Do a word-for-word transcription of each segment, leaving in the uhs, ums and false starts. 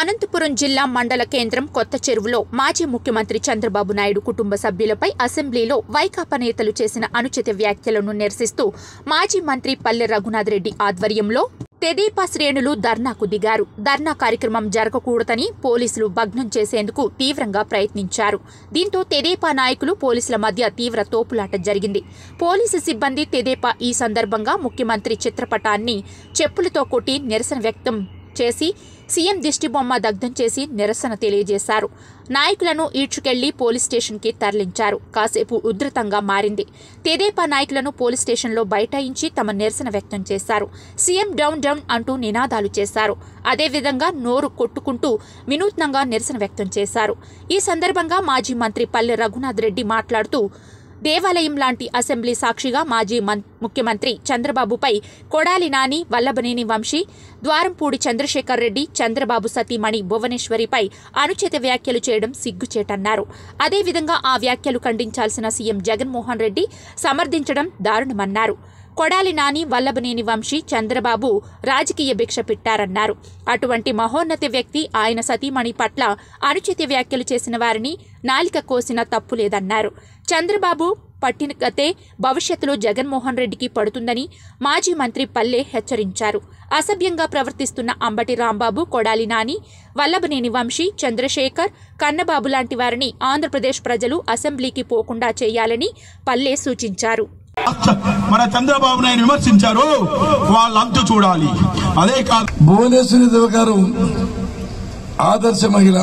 అనంతపురం జిల్లా మండల కేంద్రం కొత్త చెరువులో మాజీ ముఖ్యమంత్రి చంద్రబాబు నాయుడు కుటుంబ సభ్యులపై అసెంబ్లీలో వైకాపా నేతలు చేసిన అనుచిత వ్యాఖ్యలను నిరసిస్తూ మాజీ మంత్రి పల్లె రఘునాథ్ రెడ్డి ఆధ్వర్యంలో తెదేపా శ్రేణులు ధర్నాకు దిగారు. ధర్నా కార్యక్రమం జరగకూడదని పోలీసులు భగ్నం చేసేందుకు తీవ్రంగా ప్రయత్నించారు. దీంతో తెదేపా నాయకులు పోలీసుల మధ్య తీవ్ర తోపులాట జరిగింది. పోలీసు సిబ్బంది తెదేపా ఈ సందర్భంగా ముఖ్యమంత్రి చిత్రపటాన్ని చెప్పులతో కొట్టి నిరసన వ్యక్తం చేసి సీఎం దిష్టిబొమ్మ దగ్ధం చేసి నిరసన తెలియజేశారు. నాయకులను ఈడ్చుకెళ్లి పోలీస్ స్టేషన్కి తరలించారు. కాసేపు ఉధృతంగా మారింది. తెదేపా నాయకులను పోలీస్ స్టేషన్లో బైఠాయించి తమ నిరసన వ్యక్తం చేశారు. సీఎం డౌన్ డౌన్ అంటూ నినాదాలు చేశారు. అదేవిధంగా నోరు కొట్టుకుంటూ వినూత్నంగా నిరసన వ్యక్తం చేశారు. ఈ సందర్భంగా మాజీ మంత్రి పల్లె రఘునాథ్ రెడ్డి మాట్లాడుతూ దేవాలయం లాంటి అసెంబ్లీ సాక్షిగా మాజీ ముఖ్యమంత్రి చంద్రబాబుపై కొడాలి నాని, వల్లభనేని వంశీ, ద్వారంపూడి చంద్రశేఖర్ రెడ్డి, చంద్రబాబు సతీమణి భువనేశ్వరిపై అనుచిత వ్యాఖ్యలు చేయడం సిగ్గుచేటన్నారు. అదేవిధంగా ఆ వ్యాఖ్యలు ఖండించాల్సిన సీఎం జగన్మోహన్ రెడ్డి సమర్థించడం దారుణమన్నారు. కొడాలి నాని, వల్లభనేని వంశీ, చంద్రబాబు రాజకీయ భిక్ష పెట్టారన్నారు. అటువంటి మహోన్నత వ్యక్తి ఆయన సతీమణి పట్ల అనుచిత వ్యాఖ్యలు చేసిన వారిని నాలిక కోసిన తప్పు లేదన్నారు. చంద్రబాబు పట్టిన గతే భవిష్యత్తులో జగన్మోహన్ రెడ్డికి పడుతుందని మాజీ మంత్రి పల్లె హెచ్చరించారు. అసభ్యంగా ప్రవర్తిస్తున్న అంబటి రాంబాబు, కొడాలి నాని, వల్లభనేని వంశీ, చంద్రశేఖర్, కన్నబాబు లాంటి వారిని ఆంధ్రప్రదేశ్ ప్రజలు అసెంబ్లీకి పోకుండా చేయాలని పల్లె సూచించారు. మన చంద్రబాబు నాయుడు విమర్శించారు, వాళ్ళంతా చూడాలి. అదే కాదు, భువనేశ్వరి గారు ఆదర్శ మహిళ,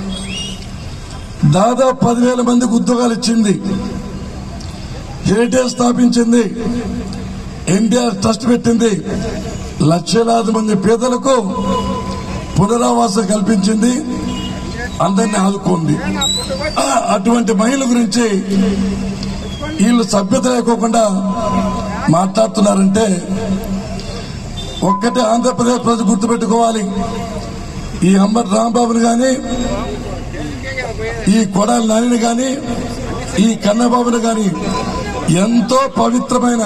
దాదాపు పదివేల మందికి ఉద్యోగాలు ఇచ్చింది, హెరిటేజ్ స్థాపించింది, ఎన్టీఆర్ ట్రస్ట్ పెట్టింది, లక్షలాది మంది పేదలకు పునరావాసం కల్పించింది, అందరినీ ఆదుకోండి. అటువంటి మహిళ గురించి వీళ్ళు సభ్యత లేకోకుండా మాట్లాడుతున్నారంటే ఒక్కటే ఆంధ్రప్రదేశ్ ప్రజలు గుర్తుపెట్టుకోవాలి. ఈ అంబటి రాంబాబుని గాని, ఈ కొడాలి నానిని గాని, ఈ కన్నబాబుని గాని ఎంతో పవిత్రమైన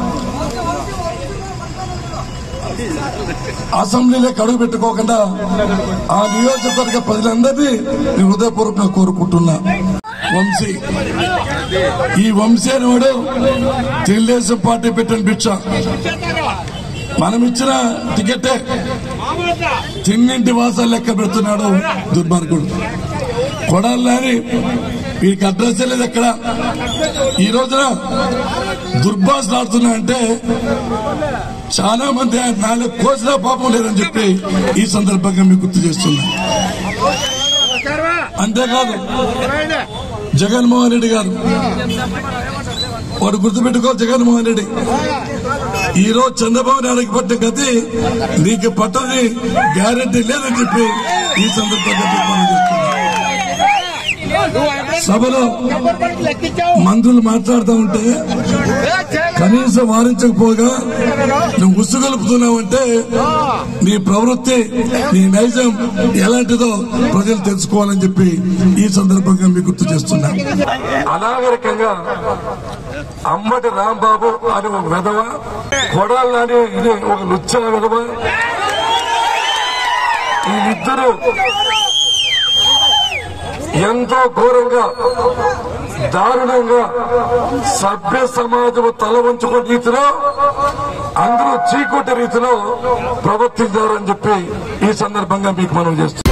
అసెంబ్లీలోకి అడుగు పెట్టుకోకుండా ఆ నియోజకవర్గ ప్రజలందరినీ నేను హృదయపూర్వకంగా కోరుకుంటున్నా. వంశీ, ఈ వంశీ అనేవాడు తెలుగుదేశం పార్టీ పెట్టిన భిక్ష. మనం ఇచ్చిన టికెటే తిన్నింటి వాసాలు లెక్క పెడుతున్నాడు దుర్మార్గుడు. కొడాలి నాని వీడికి అడ్రస్ లేదు ఎక్కడ. ఈ రోజున దుర్భాషలు ఆడుతున్నా అంటే చాలా మంది నాలుగు కోసిన పాపం లేదని చెప్పి ఈ సందర్భంగా మీకు గుర్తు చేస్తున్నా. అంతేకాదు, జగన్మోహన్ రెడ్డి గారు వాడు గుర్తుపెట్టుకో. జగన్మోహన్ రెడ్డి ఈ రోజు చంద్రబాబు నాయుడికి పట్టిన గతి నీకు పట్టని గ్యారంటీ లేదని చెప్పి ఈ సందర్భంగా తీర్మానం చేస్తున్నా. సభలో మంత్రులు మాట్లాడుతూ ఉంటే కనీసం వారించకపోగా నువ్వు ఉసుగొలుపుతున్నావు అంటే నీ ప్రవృత్తి, నీ నైజం ఎలాంటిదో ప్రజలు తెలుసుకోవాలని చెప్పి ఈ సందర్భంగా మీకు గుర్తు చేస్తున్నా. అనాగరికంగా అంబటి రాంబాబు అని ఒక విధవ, కొడాలి నాని ఇది ఒక లుచ్చ విధవ, వీళ్ళిద్దరూ ఎంతో ఘోరంగా దారుణంగా సభ్య సమాజం తల వంచుకునే రీతిలో అందరూ చీకొట్టే రీతిలో ప్రవర్తించారని చెప్పి ఈ సందర్భంగా మీకు మనం చేస్తున్నాం.